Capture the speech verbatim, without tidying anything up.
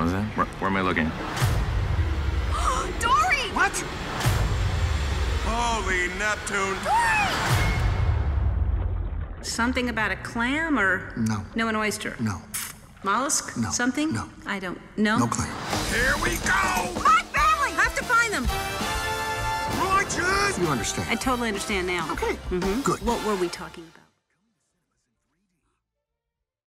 What was that? Where, where am I looking? Dory! What? Holy Neptune. Dory! Something about a clam or? No. No, an oyster? No. Mollusk? No. Something? No. I don't. No? No clam. Here we go! My family! Have to find them. Righteous! You understand? I totally understand now. Okay. Mm-hmm. Good. What were we talking about?